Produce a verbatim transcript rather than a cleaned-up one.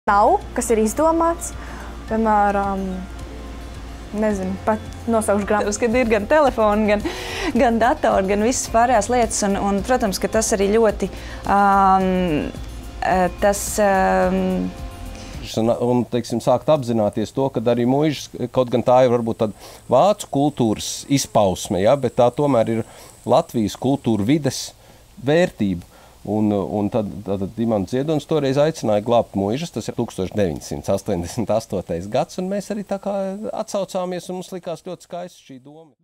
Nav, kas ir izdomāts, piemēram, nezinu, pat nosaukšu grāmatas, kad ir gan telefoni, gan, gan datori, gan visas pārējās lietas. Un, un, protams, ka tas arī ļoti, um, tas... Um, Un, un teiksim, sākt apzināties to, ka arī muižas, kaut gan tā ir varbūt tāda vācu kultūras izpausme, ja, bet tā tomēr ir Latvijas kultūra vides vērtība. Un, un tad, tad Imants Ziedonis toreiz aicināja glābt muižas, tas ir tukstovš deviņsimt astoņdesmit astotais gads, un mēs arī tā kā atsaucāmies, un mums likās ļoti skaisti šī doma.